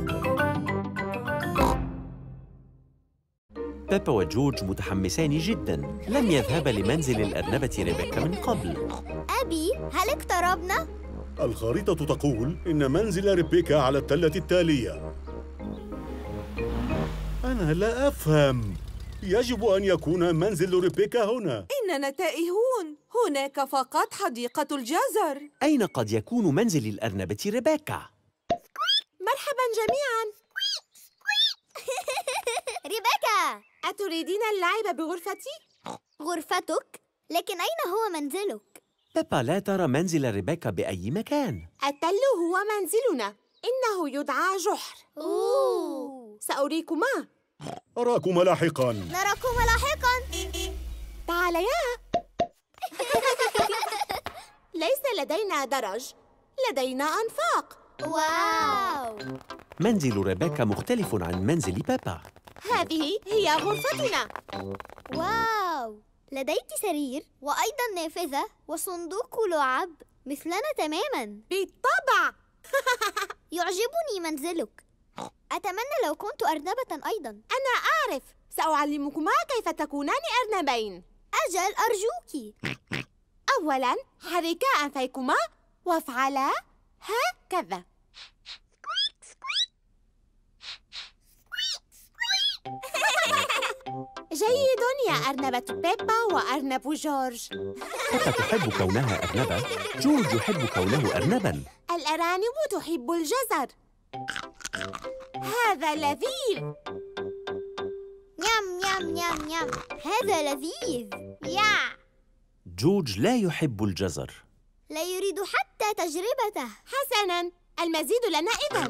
بيبا وجورج متحمسان جداً. لم يذهبا لمنزل الأرنبة ريبيكا من قبل. أبي، هل اقتربنا؟ الخريطة تقول إن منزل ريبيكا على التلة التالية. أنا لا أفهم. يجب أن يكون منزل ريبيكا هنا. إننا تائهون. هناك فقط حديقة الجزر. أين قد يكون منزل الأرنبة ريبيكا؟ مرحباً جميعاً. ريبيكا، أتريدين اللعب بغرفتي؟ غرفتك؟ لكن أين هو منزلك؟ بيبا لا ترى منزل ريبيكا بأي مكان. التل هو منزلنا. إنه يدعى جحر. سأريكما. أراكم لاحقاً. نراكم لاحقاً. تعاليا. ليس لدينا درج، لدينا أنفاق. واو! منزل ريبيكا مختلف عن منزل بيبا. هذه هي غرفتنا. واو! لديك سرير وأيضاً نافذة وصندوق لعب مثلنا تماماً. بالطبع. يعجبني منزلك. أتمنى لو كنت أرنبة أيضاً. أنا أعرف. سأعلمكما كيف تكونان أرنبين. أجل، أرجوك. أولاً حركا أنفيكما وافعلا هكذا. جيد يا أرنبة بيبا وأرنب جورج. بيبا تحب كونها أرنبة، جورج يحب كونه أرنباً. الأرانب تحب الجزر. هذا لذيذ. نعم نعم نعم نعم، هذا لذيذ. يا جورج لا يحب الجزر. لا يريد حتى تجربته. حسناً، المزيد لنا إذن.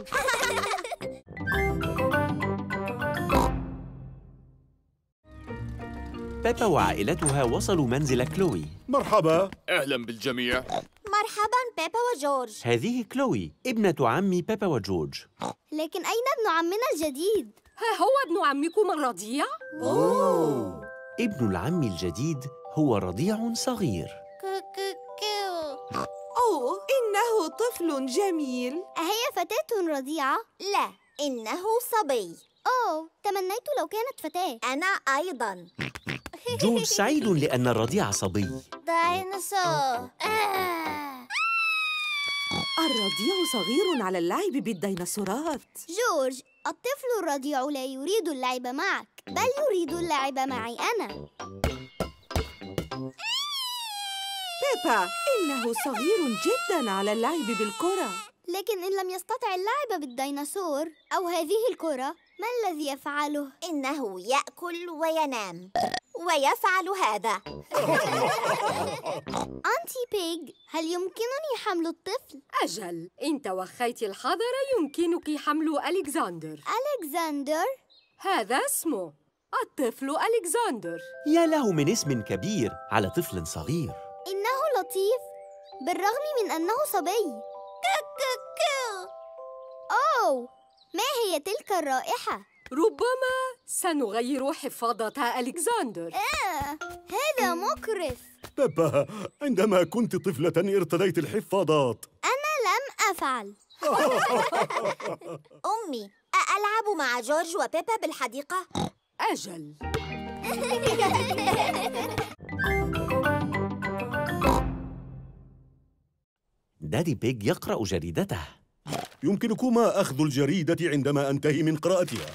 بيبا وعائلتها وصلوا منزل كلوي. مرحبا. أهلاً بالجميع. مرحباً بيبا وجورج. هذه كلوي ابنة عم بيبا وجورج. لكن أين ابن عمنا الجديد؟ ها هو ابن عمكم الرضيع؟ ابن العم الجديد هو رضيع صغير. أوه، إنه طفل جميل. أهي فتاة رضيعة؟ لا، إنه صبي. أوه، تمنيت لو كانت فتاة. أنا أيضاً. جورج سعيد لأن الرضيع صبي. ديناصور. الرضيع صغير على اللعب بالديناصورات. جورج، الطفل الرضيع لا يريد اللعب معك، بل يريد اللعب معي أنا. بيبا، إنه صغير جداً على اللعب بالكرة. لكن إن لم يستطع اللعب بالديناصور أو هذه الكرة، ما الذي يفعله؟ إنه يأكل وينام ويفعل هذا. أنتي بيج، هل يمكنني حمل الطفل؟ أجل، إن توخيت الحذر يمكنك حمل ألكسندر. ألكسندر؟ هذا اسمه، الطفل ألكسندر. يا له من اسم كبير على طفل صغير. إنه لطيف بالرغم من أنه صبي. أوه، ما هي تلك الرائحة؟ ربما سنغير حفاضة ألكسندر. هذا مقرف. بيبا، عندما كنت طفلة ارتديت الحفاضات. أنا لم أفعل. أمي، ألعب مع جورج وبيبا بالحديقة؟ أجل. دادي بيج يقرأ جريدته. يمكنكما أخذ الجريدة عندما أنتهي من قراءتها.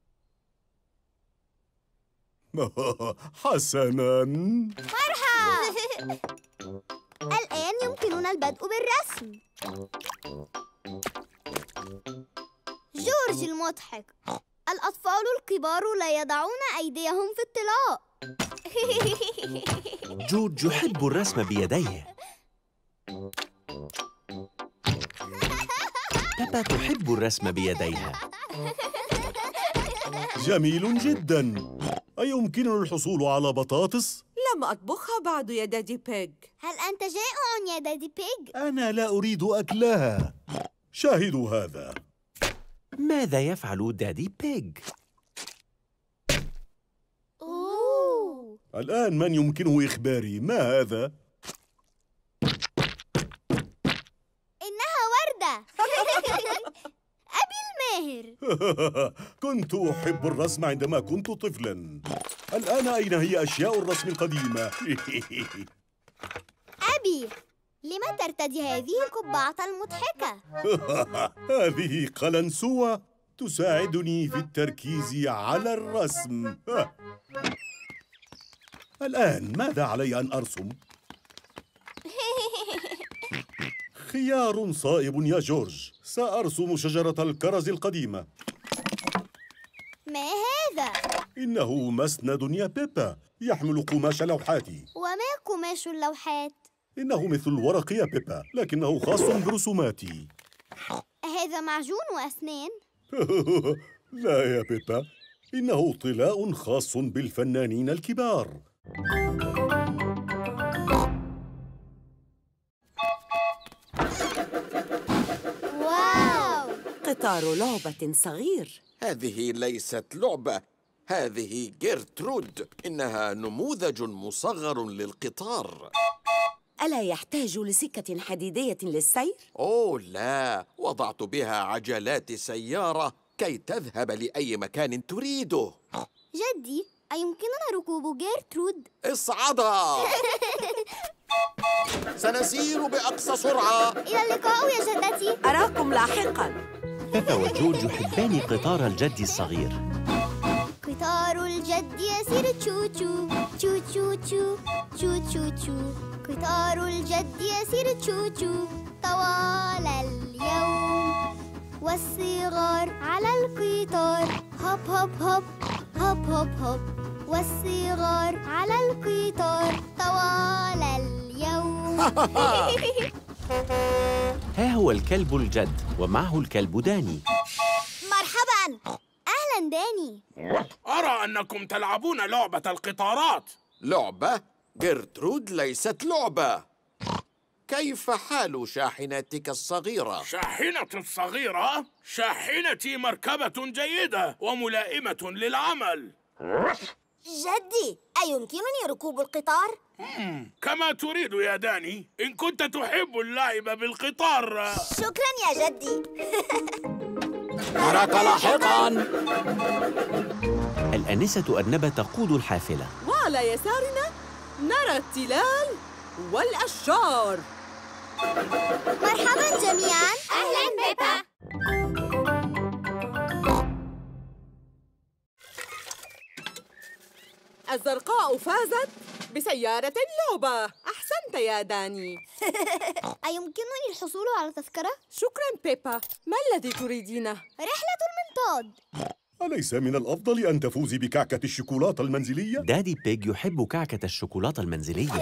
حسناً. مرحبا. الآن يمكننا البدء بالرسم. جورج المضحك. الأطفال الكبار لا يضعون أيديهم في الطلاء. جورج يحب الرسم بيديه. بيبا تحب الرسم بيديها. جميل جداً. أيمكننا الحصول على بطاطس؟ لم أطبخها بعد يا دادي بيج. هل أنت جائع يا دادي بيج؟ أنا لا أريد أكلها. شاهدوا هذا. ماذا يفعل دادي بيج؟ أوه. الآن من يمكنه إخباري ما هذا؟ إنها وردة. أبي ماهر. كنت أحب الرسم عندما كنت طفلاً. الآن أين هي أشياء الرسم القديمة؟ أبي، لم ترتدي هذه القبعة المضحكة؟ هذه قلنسوة تساعدني في التركيز على الرسم. الآن ماذا علي أن أرسم؟ خيار صائب يا جورج. سأرسم شجرة الكرز القديمة. ما هذا؟ إنه مسند يا بيبا، يحمل قماش لوحاتي. وما قماش اللوحات؟ إنه مثل الورق يا بيبا، لكنه خاص برسوماتي. هذا معجون وأسنان؟ لا يا بيبا، إنه طلاء خاص بالفنانين الكبار. واو! قطار لعبة صغير. هذه ليست لعبة، هذه جيرترود. إنها نموذج مصغر للقطار. ألا يحتاج لسكة حديدية للسير؟ أوه لا، وضعت بها عجلات سيارة كي تذهب لأي مكان تريده. جدي، أيمكننا ركوب جيرترود؟ اصعدا! سنسير بأقصى سرعة. إلى اللقاء يا جدتي. أراكم لاحقاً. بيبا وجورج يحبان قطار الجد الصغير. قطار الجد يسير تشو تشو تشو تشو تشو تشو تشو تشو. قطار الجد يسير تشو تشو طوال اليوم، والصغار على القطار هوب هوب هوب هوب هوب هوب، والصغار على القطار طوال اليوم. ها هو الكلب الجد ومعه الكلب داني. مرحباً. أهلاً داني. أرى أنكم تلعبون لعبة القطارات. لعبة؟ جيرترود ليست لعبة. كيف حال شاحنتك الصغيرة؟ شاحنتي الصغيرة؟ شاحنتي مركبة جيدة وملائمة للعمل. جدي، أيمكنني ركوب القطار؟ كما تريد يا داني، إن كنت تحب اللعب بالقطار. شكراً يا جدي. أراك لاحقاً. الأنسة أرنبة تقود الحافلة. وعلى يسارنا نرى التلال والأشجار. مرحباً جميعاً. أهلاً بيبا. الزرقاء فازت بسيارة اللعبة. أحسنت يا داني. أيمكنني الحصول على تذكرة؟ شكراً بيبا. ما الذي تريدينه؟ رحلة المنطاد. أليس من الأفضل أن تفوزي بكعكة الشوكولاتة المنزلية؟ دادي بيج يحب كعكة الشوكولاتة المنزلية.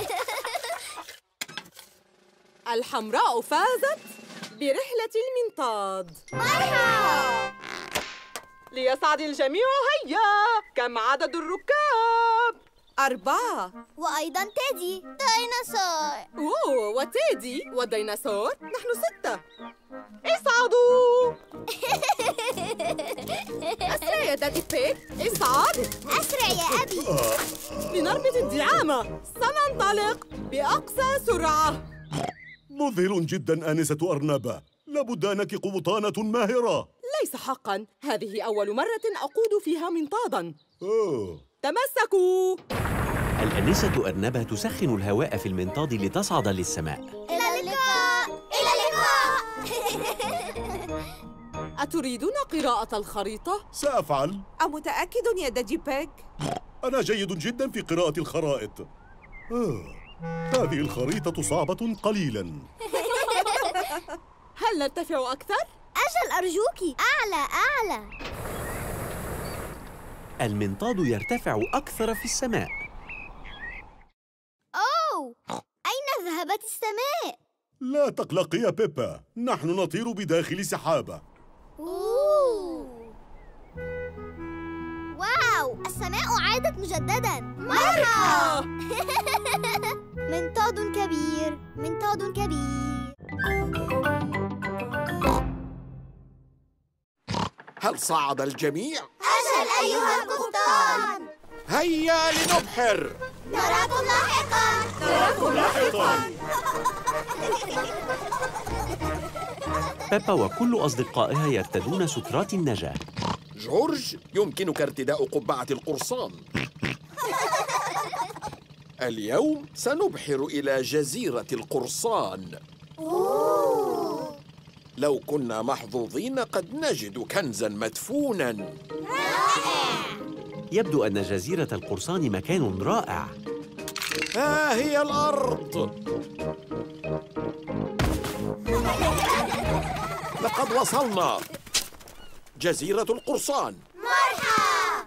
الحمراء فازت برحلة المنطاد. مرحبا. ليسعد الجميع. هيا، كم عدد الركاب؟ 4. وأيضاً تيدي ديناصور. أوه، وتيدي والديناصور. نحن 6. اصعدوا. أسرع يا دادي بيج، اصعد. أسرع يا أبي. لنربط الدعامة. سننطلق بأقصى سرعة. مذهل جداً آنسة أرنبة، لابد أنك قبطانة ماهرة. ليس حقاً، هذه أول مرة أقود فيها منطاداً. أوه. تمسكوا. الأنسة أرنبة تسخن الهواء في المنطاد لتصعد للسماء. إلى اللقاء. إلى اللقاء. أتريدون قراءة الخريطة؟ سأفعل. أمتأكد يا دادي بيج؟ أنا جيد جداً في قراءة الخرائط. هذه الخريطة صعبة قليلاً. هل نرتفع أكثر؟ أجل أرجوك، أعلى أعلى. المنطاد يرتفع أكثر في السماء. أوه، أين ذهبت السماء؟ لا تقلقي يا بيبا، نحن نطير بداخل سحابة. أوه. واو، السماء عادت مجدداً. مرحبا. منطاد كبير، منطاد كبير. هل صعد الجميع؟ أجل أيها القبطان. هيا لنبحر. نراكم لاحقاً. نراكم لاحقاً. بيبا وكل أصدقائها يرتدون سترات النجاة. جورج، يمكنك ارتداء قبعة القرصان. اليوم سنبحر إلى جزيرة القرصان. لو كنا محظوظين قد نجد كنزاً مدفوناً. يبدو أن جزيرة القرصان مكان رائع. ها هي الأرض. لقد وصلنا جزيرة القرصان. مرحبا.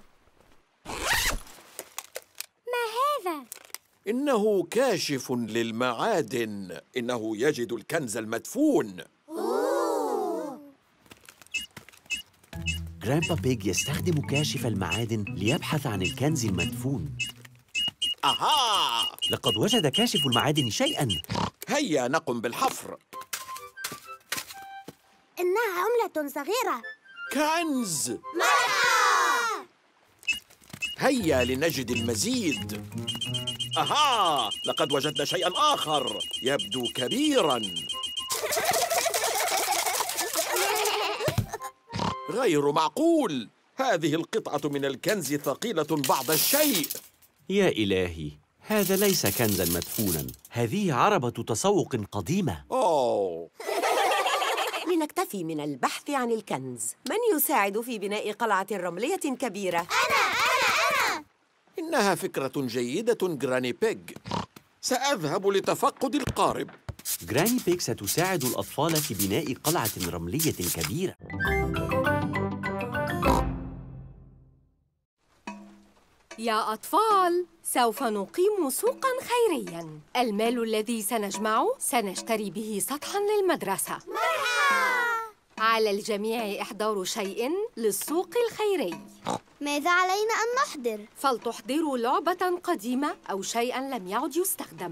ما هذا؟ إنه كاشف للمعادن. إنه يجد الكنز المدفون. جرامبا بيج يستخدم كاشف المعادن ليبحث عن الكنز المدفون. أها! لقد وجد كاشف المعادن شيئاً. هيا نقم بالحفر. إنها عملة صغيرة. كنز! مرحبا. هيا لنجد المزيد. أها! لقد وجدنا شيئاً آخر يبدو كبيراً. غير معقول. هذه القطعة من الكنز ثقيلة بعض الشيء. يا إلهي، هذا ليس كنزاً مدفوناً. هذه عربة تسوق قديمة. أوه. لنكتفي من البحث عن الكنز. من يساعد في بناء قلعة رملية كبيرة؟ أنا. إنها فكرة جيدة جراني بيج. سأذهب لتفقد القارب. جراني بيج ستساعد الأطفال في بناء قلعة رملية كبيرة. يا أطفال، سوف نقيم سوقاً خيرياً. المال الذي سنجمعه سنشتري به سطحاً للمدرسة. مرحبا. على الجميع إحضار شيء للسوق الخيري. ماذا علينا أن نحضر؟ فلتحضروا لعبة قديمة أو شيئاً لم يعد يستخدم.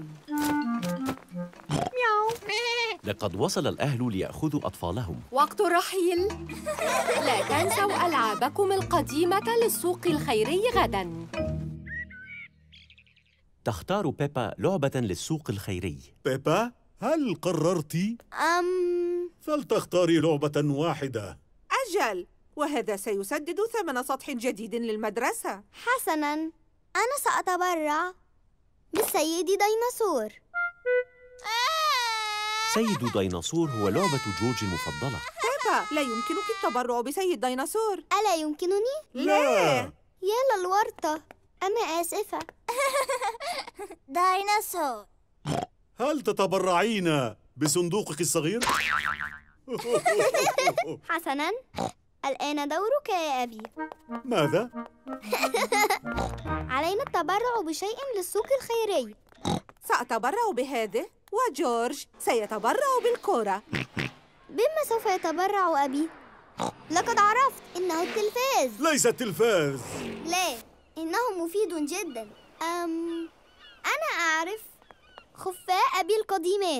لقد وصل الأهل ليأخذوا أطفالهم. وقت الرحيل. لا تنسوا ألعابكم القديمة للسوق الخيري غداً. تختار بيبا لعبة للسوق الخيري. بيبا، هل قررت؟ فلتختاري لعبة واحدة. أجل، وهذا سيسدد ثمن سطح جديد للمدرسة. حسناً، أنا سأتبرع بالسيد ديناصور. سيد ديناصور هو لعبة جورج المفضلة. بيبا، لا يمكنك التبرع بسيد ديناصور. ألا يمكنني؟ لا. يا للورطة، أنا آسفة. ديناصور. هل تتبرعين بصندوقك الصغير؟ حسناً، الآن دورك يا أبي. ماذا؟ علينا التبرع بشيء للسوق الخيري. سأتبرع بهذه، وجورج سيتبرع بالكرة. بما سوف يتبرع أبي؟ لقد عرفت، إنه التلفاز. ليس التلفاز. لا، إنه مفيد جداً. أنا أعرف، خفاء أبي القديمان.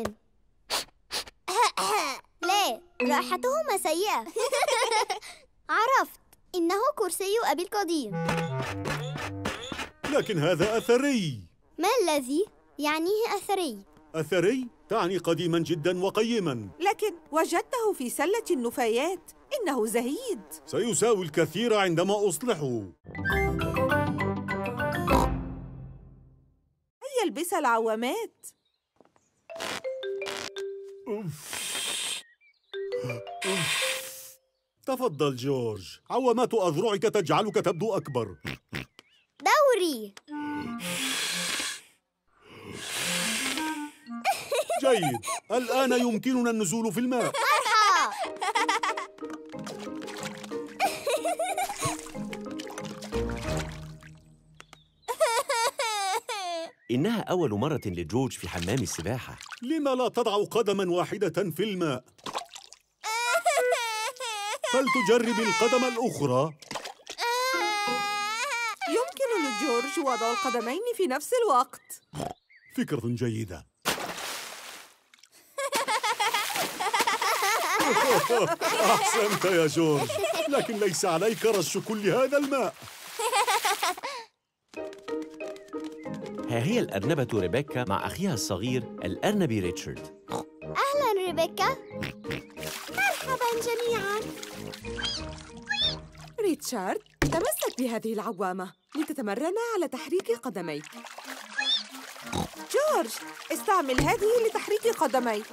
لا، رائحتهما سيئة. عرفت، إنه كرسي أبي القديم. لكن هذا أثري. ما الذي يعنيه أثري؟ أثري تعني قديما جدا وقيما. لكن وجدته في سلة النفايات. إنه زهيد. سيساوي الكثير عندما أصلحه. هيا البس العوامات. تفضل جورج، عوامات أذرعك تجعلك تبدو أكبر. دوري. جيد، الآن يمكننا النزول في الماء. إنها أول مرة لجورج في حمام السباحة. لما لا تضع قدما واحدة في الماء؟ فلتجرب القدم الأخرى. يمكن لجورج وضع القدمين في نفس الوقت. فكرة جيدة. أحسنت يا جورج، لكن ليس عليك رش كل هذا الماء. ها هي الأرنبة ريبيكا مع أخيها الصغير الأرنبي ريتشارد. أهلاً ريبيكا. جميعاً. ريتشارد، تمسك بهذه العوامة لتتمرن على تحريك قدميك. جورج، استعمل هذه لتحريك قدميك.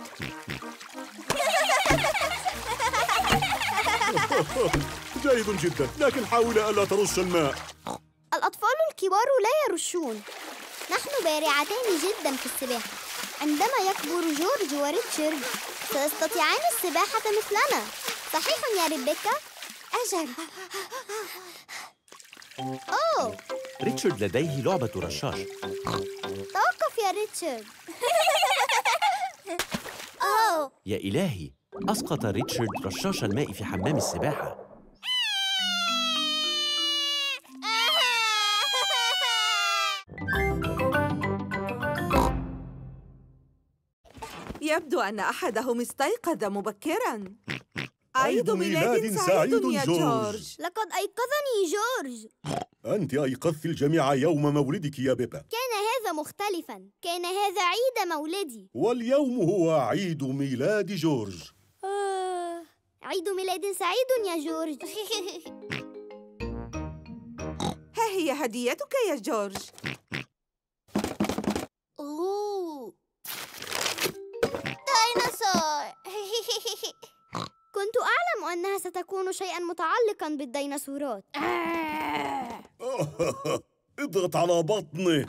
جيد جدا، لكن حاول ألا ترش الماء. الأطفال الكبار لا يرشون. نحن بارعتان جدا في السباحة. عندما يكبر جورج وريتشارد سيستطيعان السباحة مثلنا. صحيح يا ريبيكا؟ أجل. أوه، ريتشارد لديه لعبة رشاش. توقف يا ريتشارد. أوه. يا إلهي، أسقط ريتشارد رشاش الماء في حمام السباحة. يبدو أن أحدهم استيقظ مبكراً. عيد ميلاد سعيد يا جورج. لقد أيقظني جورج. أنت أيقظت الجميع يوم مولدك يا بيبا. كان هذا مختلفاً. كان هذا عيد مولدي. واليوم هو عيد ميلاد جورج. عيد ميلاد سعيد يا جورج. ها هي هديتك يا جورج. أوه، ديناصور. كنت أعلم أنها ستكون شيئاً متعلقاً بالديناصورات. اضغط على بطني.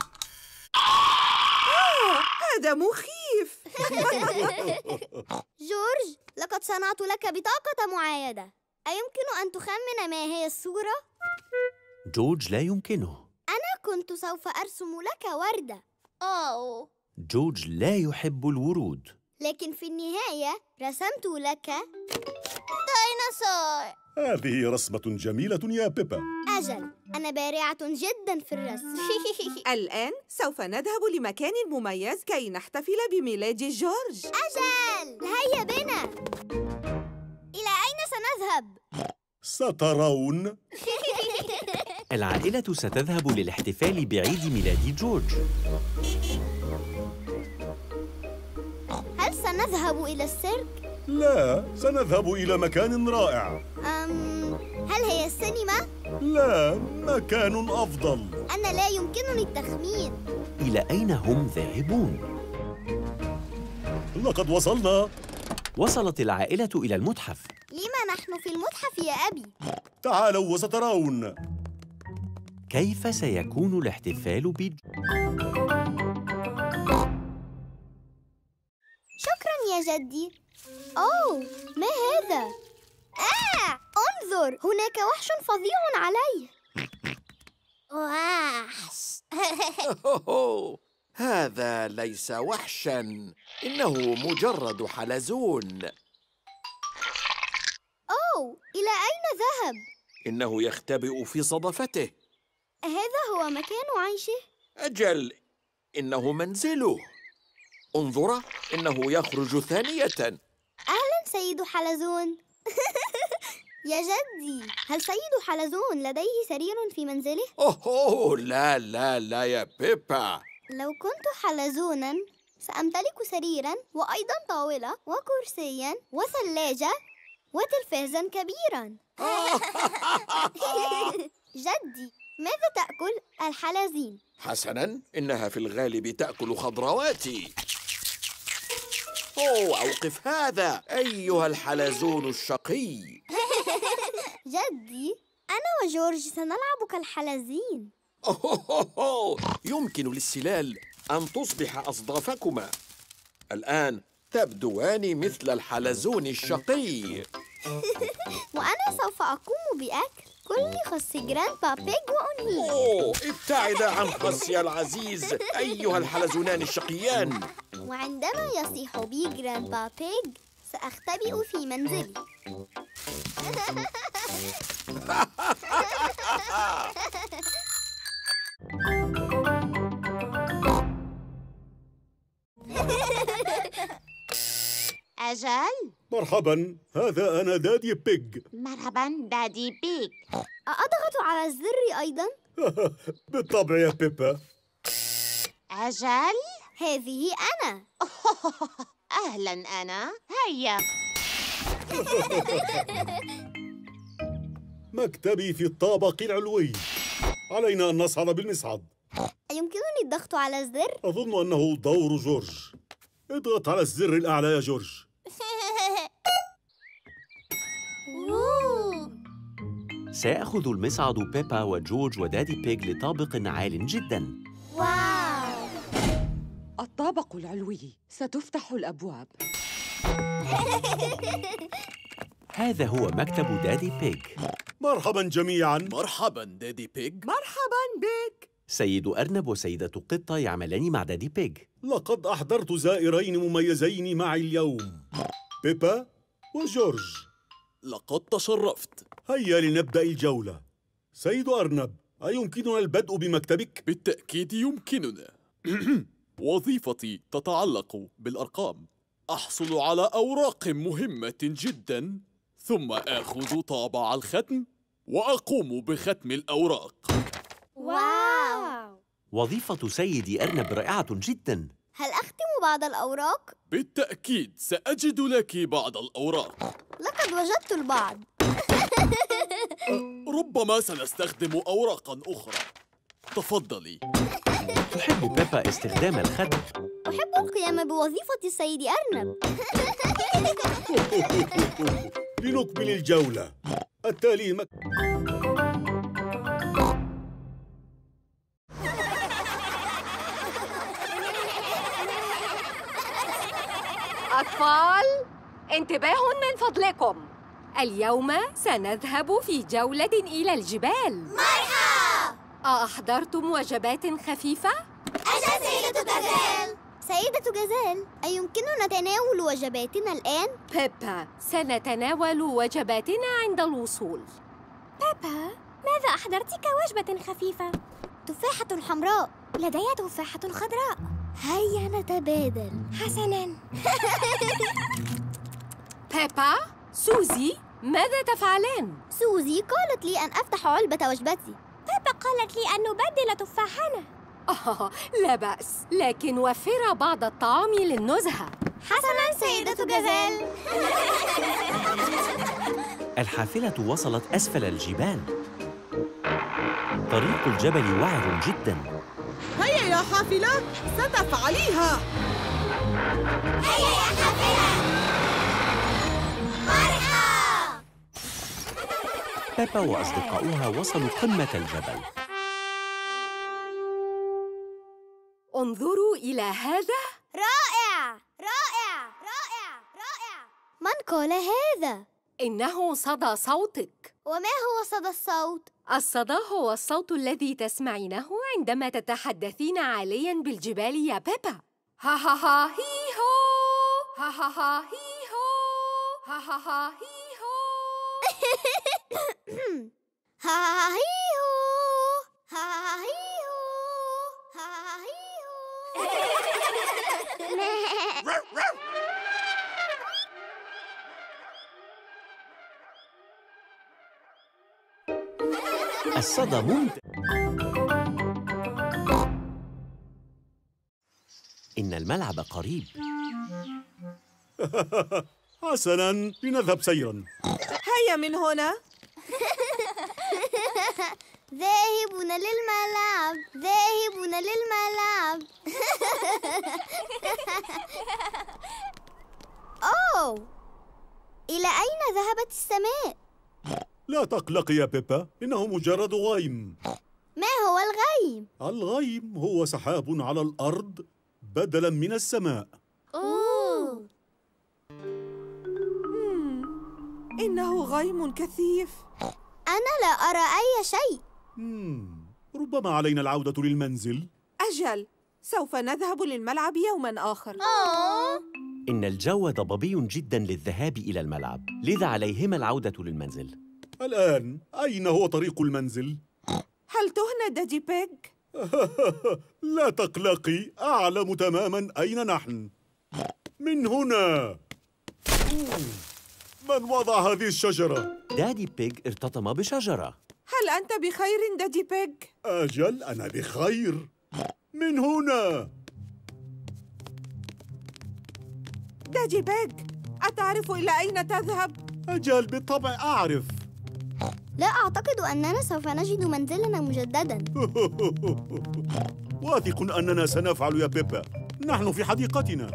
هذا مخيف. جورج، لقد صنعت لك بطاقة معايدة. أيمكن أن تخمن ما هي الصورة؟ جورج لا يمكنه. أنا كنت سوف أرسم لك وردة. أوه. جورج لا يحب الورود. لكن في النهاية رسمت لك ديناصور. هذه رسمة جميلة يا بيبا. أجل، أنا بارعة جدا في الرسم. الآن سوف نذهب لمكان مميز كي نحتفل بميلاد جورج. أجل، هيا بنا. إلى أين سنذهب؟ سترون. العائلة ستذهب للاحتفال بعيد ميلاد جورج. هل سنذهب إلى السيرك؟ لا، سنذهب إلى مكان رائع. هل هي السينما؟ لا، مكان أفضل. أنا لا يمكنني التخمين. إلى أين هم ذاهبون؟ لقد وصلنا. وصلت العائلة إلى المتحف. لما نحن في المتحف يا أبي؟ تعالوا وسترون. كيف سيكون الاحتفال شكراً يا جدي. أوه، ما هذا؟ انظر، هناك وحش فظيع عليه. وحش. هذا ليس وحشاً، إنه مجرد حلزون. أوه، إلى أين ذهب؟ إنه يختبئ في صدفته. هذا هو مكان عيشه؟ أجل، إنه منزله. انظر، إنه يخرج ثانية. أهلاً سيد حلزون. يا جدي، هل سيد حلزون لديه سرير في منزله؟ أوه لا لا لا يا بيبا. لو كنت حلزوناً سأمتلك سريراً وأيضاً طاولة وكرسياً وثلاجة وتلفازاً كبيراً. جدي، ماذا تأكل الحلزين؟ حسناً، إنها في الغالب تأكل خضرواتي. أوه، أوقف هذا أيها الحلزون الشقي. جدي، أنا وجورج سنلعب كالحلزين. أوه، يمكن للسلال أن تصبح أصدافكما. الآن تبدوان مثل الحلزون الشقي. وأنا سوف أقوم بأكل كل خس جراندبا بيج وأنهيه. أوه، ابتعدا عن خصي العزيز أيها الحلزونان الشقيان. وعندما يصيح بي جراندبا بيج سأختبئ في منزلي. أجل. مرحباً، هذا أنا دادي بيج. مرحباً دادي بيج. أضغط على الزر أيضاً؟ بالطبع يا بيبا. أجل. هذه أنا. أهلاً أنا. هيا. مكتبي في الطابق العلوي. علينا أن نصعد بالمصعد. أيمكنني الضغط على الزر؟ أظن أنه دور جورج. اضغط على الزر الأعلى يا جورج. سيأخذ المصعد بيبا وجورج ودادي بيج لطابق عال جداً. واو! الطابق العلوي، ستفتح الأبواب. هذا هو مكتب دادي بيج. مرحباً جميعاً. مرحباً دادي بيج. مرحباً بك. سيد أرنب وسيدة قطة يعملان مع دادي بيج. لقد أحضرت زائرين مميزين معي اليوم، بيبا وجورج. لقد تشرفت. هيا لنبدأ الجولة. سيد أرنب، أيمكننا البدء بمكتبك؟ بالتأكيد يمكننا. وظيفتي تتعلق بالأرقام. أحصل على أوراق مهمة جداً، ثم آخذ طابع الختم وأقوم بختم الأوراق. واو! وظيفة سيد أرنب رائعة جداً. هل أختم بعض الأوراق؟ بالتأكيد سأجد لك بعض الأوراق. لقد وجدت البعض. ربما سنستخدم أوراقاً أخرى. تفضلي. تحب بيبا استخدام الختم. أحب القيام بوظيفة السيد أرنب. لنكمل الجولة. التالي أطفال، انتباه من فضلكم. اليوم سنذهب في جولة إلى الجبال. مرحبا! أحضرتم وجبات خفيفة؟ أجل سيدة جزال. سيدة جزال، أيمكننا تناول وجباتنا الآن؟ بيبا، سنتناول وجباتنا عند الوصول. بيبا، ماذا أحضرت كوجبة خفيفة؟ تفاحة حمراء. لدي تفاحة خضراء. هيا نتبادل. حسناً. بيبا، سوزي، ماذا تفعلان؟ سوزي قالت لي أن أفتح علبة وجبتي. بيبا قالت لي أن نبدل تفاحنا. لا بأس، لكن وفر بعض الطعام للنزهة. حسناً سيدة جزال. الحافلة وصلت أسفل الجبال. طريق الجبل وعر جداً. هيا يا حافلة، ستفعليها. هيا يا حافلة. مرحبا. بيبا وأصدقاؤها وصلوا قمة الجبل. انظروا إلى هذا. رائع رائع رائع رائع. من قال هذا؟ إنه صدى صوتك. وما هو صدى الصوت؟ الصدى هو الصوت الذي تسمعينه عندما تتحدثين عالياً بالجبال يا بيبا. ها ها ها هي هو، ها ها ها هي هو، ها ها ها هي هو. ها ها هي هو، ها ها هي هو، ها ها هي هو. الصدى ممتع. إن الملعب قريب. حسناً، لنذهب سيراً. هيا من هنا. ذاهبون للملعب، ذاهبون للملعب. أوه، إلى أين ذهبت السماء؟ لا تقلق يا بيبا، إنه مجرد غيم. ما هو الغيم؟ الغيم هو سحاب على الأرض بدلاً من السماء. أوه. إنه غيم كثيف. أنا لا أرى أي شيء. ربما علينا العودة للمنزل. أجل، سوف نذهب للملعب يوماً آخر. إن الجو ضبابي جداً للذهاب إلى الملعب، لذا عليهما العودة للمنزل. الآن أين هو طريق المنزل؟ هل تهنى دادي بيج؟ لا تقلقي، أعلم تماماً أين نحن. من هنا. من وضع هذه الشجرة؟ دادي بيج ارتطم بشجرة. هل أنت بخير دادي بيج؟ أجل، أنا بخير. من هنا. دادي بيج، أتعرف إلى أين تذهب؟ أجل بالطبع أعرف. لا أعتقد أننا سوف نجد منزلنا مجدداً. واثق أننا سنفعل يا بيبا. نحن في حديقتنا.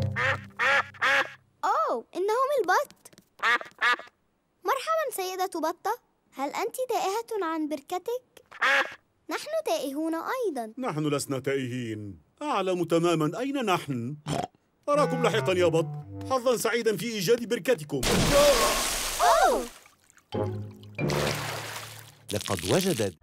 أوه، إنهم البط. مرحباً سيدة بطة. هل أنت تائهة عن بركتك؟ نحن تائهون أيضاً. نحن لسنا تائهين. أعلم تماماً أين نحن. أراكم لاحقاً يا بط. حظاً سعيداً في إيجاد بركتكم. أوه! لقد وجدت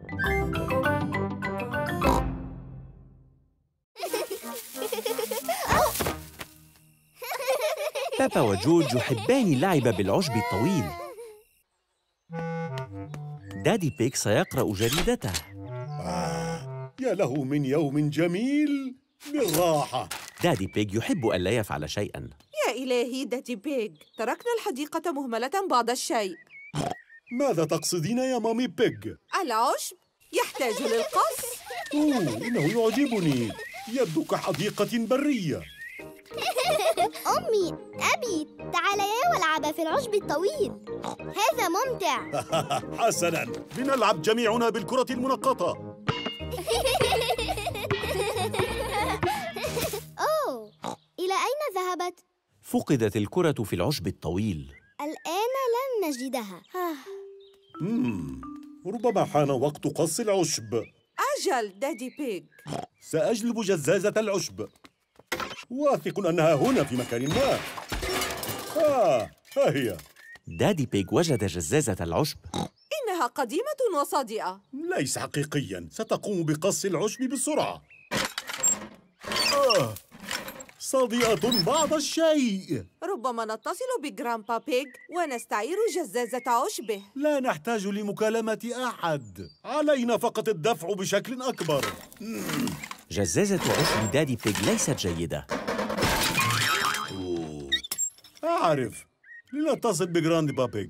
بابا وجورج يحبان اللعب بالعشب الطويل. دادي بيك سيقرأ جريدته. يا له من يوم جميل بالراحة. دادي بيج يحب ألا يفعل شيئاً. يا إلهي دادي بيج، تركنا الحديقة مهملة بعض الشيء. ماذا تقصدين يا مامي بيج؟ العشب يحتاج للقص. إنه يعجبني. يبدو كحديقة برية. أمي، أبي، تعاليا والعبا في العشب الطويل. هذا ممتع. حسناً، لنلعب جميعنا بالكرة المنقطة. أوه، إلى أين ذهبت؟ فقدت الكرة في العشب الطويل. الآن لن نجدها. ربما حان وقت قص العشب. أجل دادي بيج. سأجلب جزازة العشب. واثق أنها هنا في مكان ما. ها هي. دادي بيج وجد جزازة العشب. إنها قديمة وصادئة. ليس حقيقياً. ستقوم بقص العشب بسرعة. صادئة بعض الشيء. ربما نتصل بجرامبا بيج ونستعير جزازة عشبه. لا نحتاج لمكالمة أحد. علينا فقط الدفع بشكل أكبر. جزازة عشب دادي بيج ليست جيدة. أعرف. لنتصل بجراندبا بيج.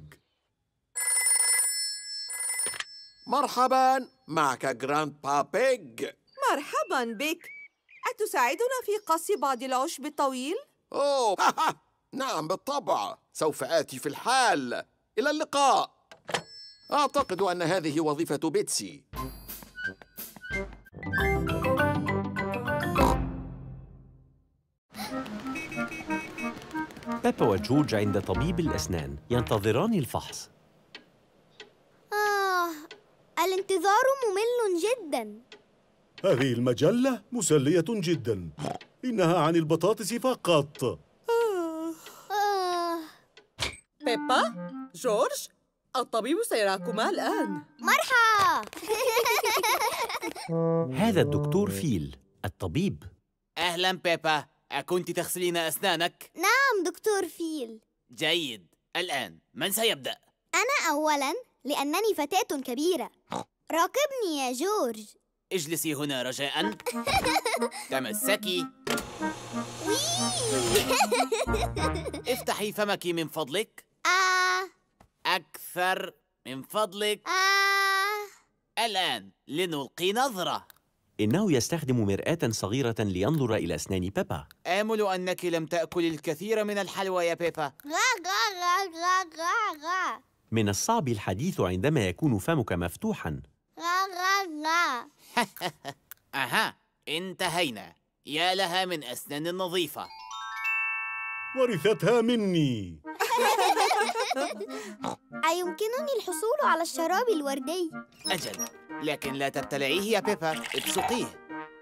مرحباً، معك جراندبا بيج. مرحباً بك. أتساعدنا في قص بعض العشب الطويل؟ أوه نعم بالطبع، سوف آتي في الحال. إلى اللقاء. أعتقد أن هذه وظيفة بيتسي. بابا وجورج عند طبيب الأسنان ينتظران الفحص. الانتظار ممل جداً. هذه المجلة مسلية جداً. إنها عن البطاطس فقط. بيبا، جورج، الطبيب سيراكما الآن. مرحبا. هذا الدكتور فيل، الطبيب. أهلاً بيبا، أكنت تغسلين أسنانك؟ نعم دكتور فيل. جيد، الآن من سيبدأ؟ أنا أولاً، لأنني فتاة كبيرة. راقبني يا جورج. اجلسي هنا رجاءً. تمسكي. افتحي فمك من فضلك. أكثر من فضلك. الآن لنلقي نظرة. إنه يستخدم مرآة صغيرة لينظر إلى أسنان بيبا. آمل أنك لم تأكل الكثير من الحلوى يا بيبا. من الصعب الحديث عندما يكون فمك مفتوحاً. أها، انتهينا. يا لها من أسنان نظيفة. ورثتها مني. أيمكنني الحصول على الشراب الوردي؟ أجل، لكن لا تبتلعيه يا بيبا، ابصقيه.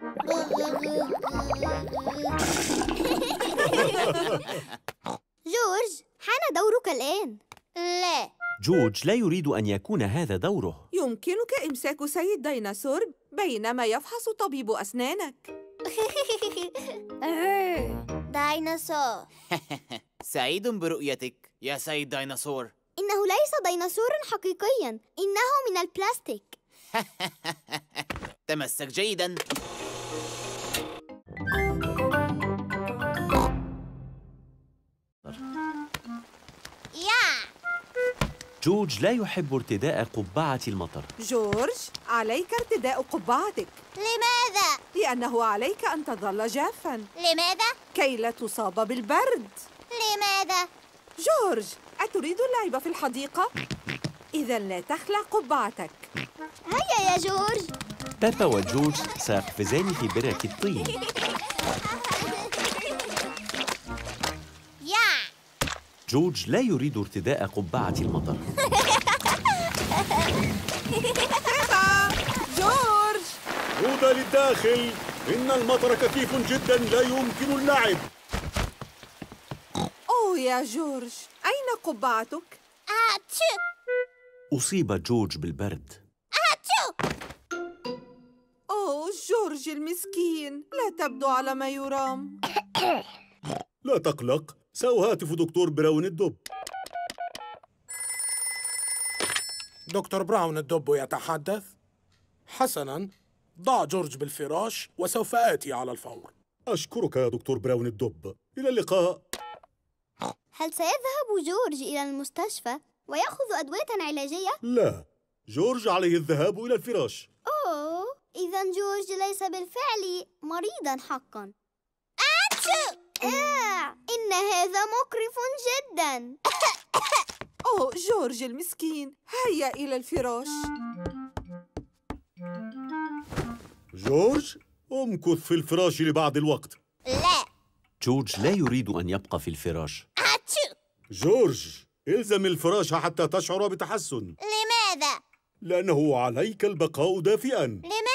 جورج، حان دورك الآن. لا. جورج لا يريد أن يكون هذا دوره. يمكنك إمساك سيد ديناصور بينما يفحص طبيب أسنانك. ديناصور. سعيد برؤيتك يا سيد ديناصور. إنه ليس ديناصورا حقيقياً، إنه من البلاستيك. تمسك جيداً. جورج لا يحب ارتداء قبعة المطر. جورج، عليك ارتداء قبعتك. لماذا؟ لأنه عليك أن تظل جافاً. لماذا؟ كي لا تصاب بالبرد. لماذا؟ جورج، أتريد اللعب في الحديقة؟ إذا لا تخلع قبعتك. هيا يا جورج. بيبا وجورج سيقفزان في بركة الطين. جورج لا يريد ارتداء قبعة المطر. جورج، عود للداخل، إن المطر كثيف جدا لا يمكن اللعب. أوه يا جورج، أين قبعتك؟ أصيب جورج بالبرد. أوه جورج المسكين، لا تبدو على ما يرام. لا تقلق، سأهاتف دكتور براون الدب. دكتور براون الدب يتحدث. حسناً، ضع جورج بالفراش وسوف آتي على الفور. أشكرك يا دكتور براون الدب. إلى اللقاء. هل سيذهب جورج إلى المستشفى ويأخذ أدوية علاجية؟ لا، جورج عليه الذهاب إلى الفراش. أوه، إذا جورج ليس بالفعل مريضاً حقاً. إن هذا مقرف جداً. أوه جورج المسكين، هيا إلى الفراش. جورج، امكث في الفراش لبعض الوقت. لا. جورج لا يريد أن يبقى في الفراش. جورج، الزم الفراش حتى تشعر بتحسن. لماذا؟ لأنه عليك البقاء دافئاً. لماذا؟